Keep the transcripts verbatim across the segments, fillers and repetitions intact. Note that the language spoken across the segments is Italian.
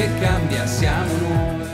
che cambia siamo noi.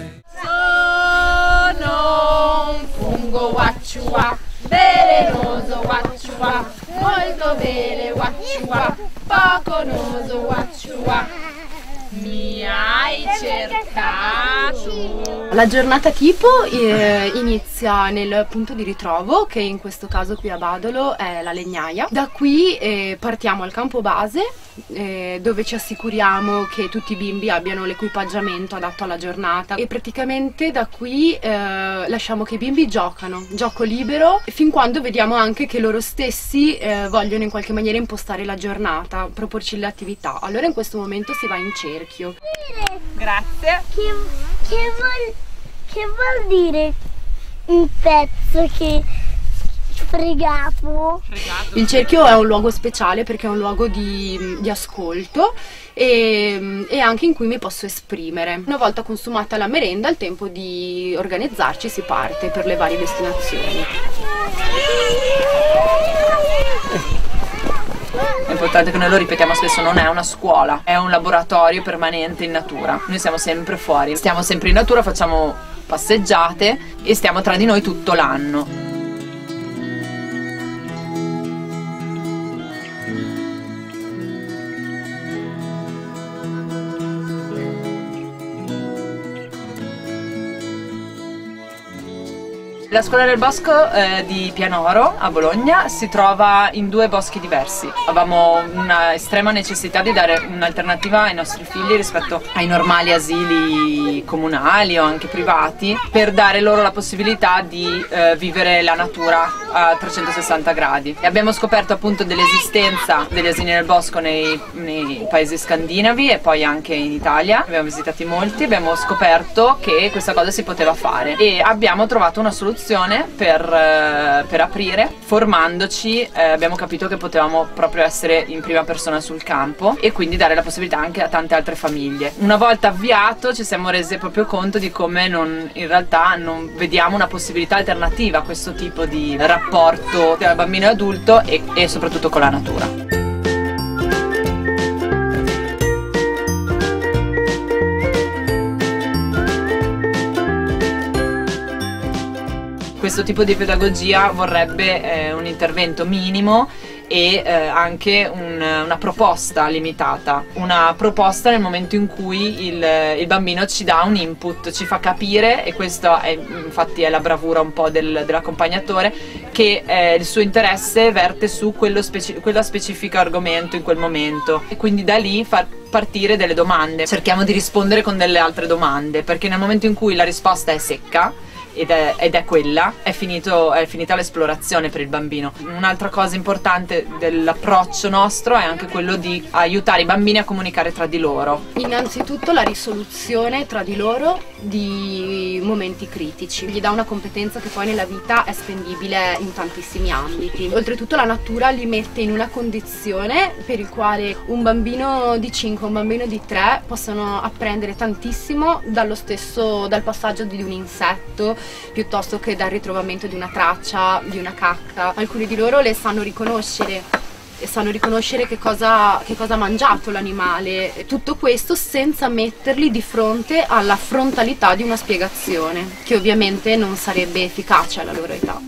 Sono un fungo guacciua, velenoso guacciua, molto vele guacciua, poco noso guacciua. Mi hai cercato. La giornata tipo eh, inizia nel punto di ritrovo, che in questo caso qui a Badolo è la legnaia. Da qui eh, partiamo al campo base, eh, dove ci assicuriamo che tutti i bimbi abbiano l'equipaggiamento adatto alla giornata, e praticamente da qui eh, lasciamo che i bimbi giocano, gioco libero, fin quando vediamo anche che loro stessi eh, vogliono in qualche maniera impostare la giornata, proporci le attività. Allora in questo momento si va in cerchio. Grazie. Che, che, vuol, che vuol dire un pezzo che fregato? Il cerchio è un luogo speciale perché è un luogo di, di ascolto e, e anche in cui mi posso esprimere. Una volta consumata la merenda, al tempo di organizzarci si parte per le varie destinazioni. È importante che noi lo ripetiamo spesso, non è una scuola, è un laboratorio permanente in natura. Noi siamo sempre fuori, stiamo sempre in natura, facciamo passeggiate e stiamo tra di noi tutto l'anno. La scuola del bosco eh, di Pianoro a Bologna si trova in due boschi diversi. Avevamo una estrema necessità di dare un'alternativa ai nostri figli rispetto ai normali asili comunali o anche privati, per dare loro la possibilità di eh, vivere la natura a trecentosessanta gradi. E abbiamo scoperto appunto dell'esistenza degli asili nel bosco nei, nei paesi scandinavi e poi anche in Italia. Abbiamo visitati molti, abbiamo scoperto che questa cosa si poteva fare e abbiamo trovato una soluzione per, eh, per aprire. Formandoci eh, abbiamo capito che potevamo proprio essere in prima persona sul campo e quindi dare la possibilità anche a tante altre famiglie. Una volta avviato ci siamo resi proprio conto di come non, in realtà non vediamo una possibilità alternativa a questo tipo di rapporto tra bambino e adulto e, e soprattutto con la natura. Questo tipo di pedagogia vorrebbe eh, un intervento minimo e eh, anche un, una proposta limitata, una proposta nel momento in cui il, il bambino ci dà un input, ci fa capire, e questo è, infatti è la bravura un po' del, dell'accompagnatore, che eh, il suo interesse verte su quello speci quello specifico argomento in quel momento, e quindi da lì far partire delle domande. Cerchiamo di rispondere con delle altre domande, perché nel momento in cui la risposta è secca Ed è, ed è quella, è, finito, è finita l'esplorazione per il bambino. Un'altra cosa importante dell'approccio nostro è anche quello di aiutare i bambini a comunicare tra di loro. Innanzitutto la risoluzione tra di loro di momenti critici, gli dà una competenza che poi nella vita è spendibile in tantissimi ambiti. Oltretutto la natura li mette in una condizione per il quale un bambino di cinque, un bambino di tre possono apprendere tantissimo dallo stesso, dal passaggio di un insetto, piuttosto che dal ritrovamento di una traccia, di una cacca. Alcuni di loro le sanno riconoscere e sanno riconoscere che cosa, che cosa ha mangiato l'animale, tutto questo senza metterli di fronte alla frontalità di una spiegazione, che ovviamente non sarebbe efficace alla loro età.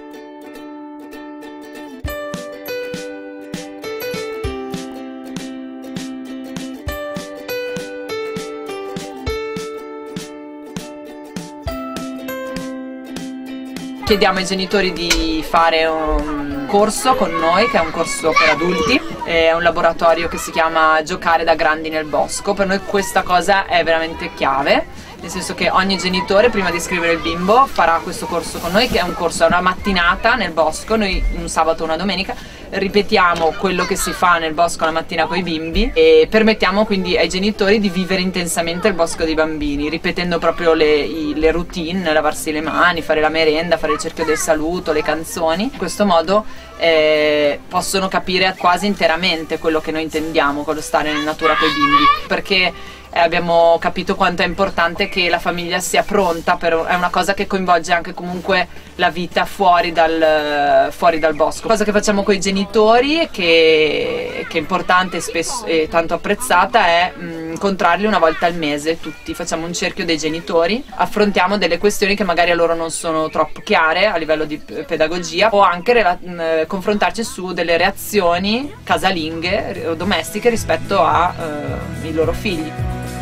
Chiediamo ai genitori di fare un corso con noi, che è un corso per adulti, è un laboratorio che si chiama Giocare da grandi nel bosco. Per noi questa cosa è veramente chiave, nel senso che ogni genitore prima di iscrivere il bimbo farà questo corso con noi, che è un corso, è una mattinata nel bosco, noi un sabato o una domenica ripetiamo quello che si fa nel bosco la mattina con i bimbi e permettiamo quindi ai genitori di vivere intensamente il bosco dei bambini, ripetendo proprio le, i, le routine, lavarsi le mani, fare la merenda, fare il cerchio del saluto, le canzoni. In questo modo eh, possono capire quasi interamente quello che noi intendiamo con lo stare in natura con i bimbi, perché e abbiamo capito quanto è importante che la famiglia sia pronta, per, è una cosa che coinvolge anche comunque la vita fuori dal, fuori dal bosco. Cosa che facciamo con i genitori, che, che è importante e, spesso, e tanto apprezzata, è mh, incontrarli una volta al mese tutti, facciamo un cerchio dei genitori, affrontiamo delle questioni che magari a loro non sono troppo chiare a livello di pedagogia, o anche mh, confrontarci su delle reazioni casalinghe o domestiche rispetto ai uh, loro figli.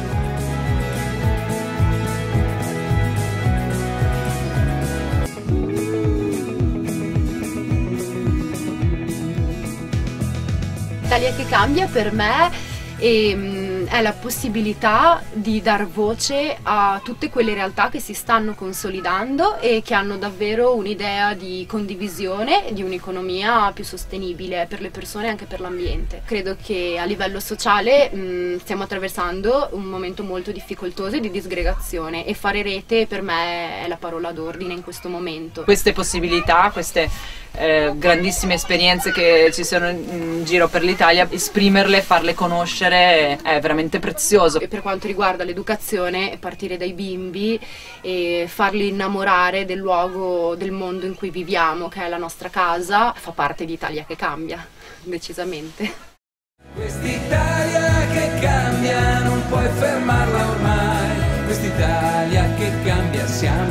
Italia che cambia per me e, è la possibilità di dar voce a tutte quelle realtà che si stanno consolidando e che hanno davvero un'idea di condivisione e di un'economia più sostenibile per le persone e anche per l'ambiente. Credo che a livello sociale mh, stiamo attraversando un momento molto difficoltoso di disgregazione e fare rete per me è la parola d'ordine in questo momento. Queste possibilità, queste eh, grandissime esperienze che ci sono in giro per l'Italia, esprimerle, farle conoscere è veramente prezioso. E per quanto riguarda l'educazione, partire dai bimbi e farli innamorare del luogo, del mondo in cui viviamo, che è la nostra casa, fa parte di Italia che cambia, decisamente. Quest'Italia che cambia, non puoi fermarla ormai. Quest'Italia che cambia, siamo